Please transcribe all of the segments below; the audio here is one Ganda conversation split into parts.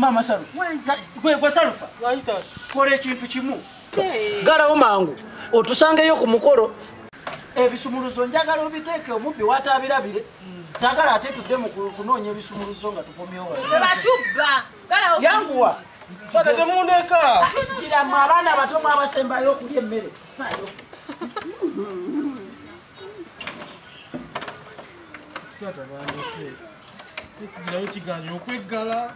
mama Salu. Gwe Salufa. Kola ekintu kimu. Galawo mangu. Otusangeyo ku mukolo. Ebisumuluzo njagala obiteeke omubbi wataabirabire. Sagala ate tudde mu kunoonya ebisumuluzo nga tukomyewo. Batubba. Galawo. Yanguwa. Saka temuneka. Gira mu abaana abato mwabasembayo okulya emmere. Tata bandese. Tekigirayo kiganyo okweggala.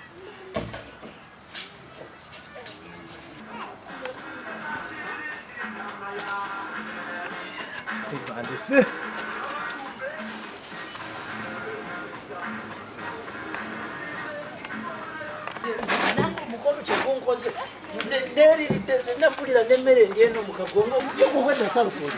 Bandese. Mukolo kyekunkoze nze ndeeriridde ze nafulira n'emmere ndieno mu kagongo okwedda Salufoni.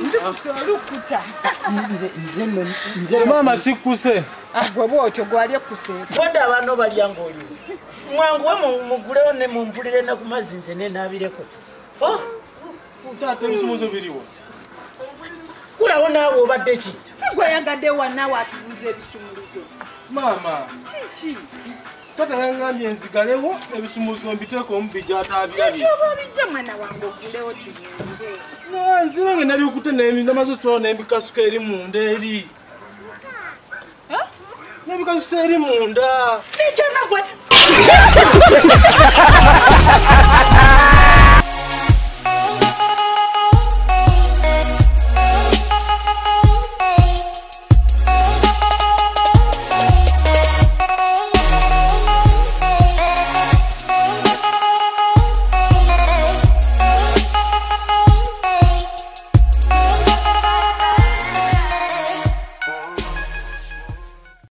Nze mama sikkuse. Gwe bwotyo gwali ekkuse. Wadde abaana balya ng'oliwo. Mwanguwe mugulewo ne munvulire na ku mazzi nze nenaabireko. Taata ebisumuzo biriwo. Kulawo naawe obadde ki? Si gwe yagadde wannaawe atubuza ebisumuluzo. Mama. Kiki? Tata yangambye nzigalewo ebisumuzo mbiteeko omubbi gy'ataabirabye. Oba obijja mwana wange ogulewo tugende. Nzira nga nabikutte namaze osibalawo nembikasuka eri munda eri. Nembikasusa eri munda. Nikyana gwe.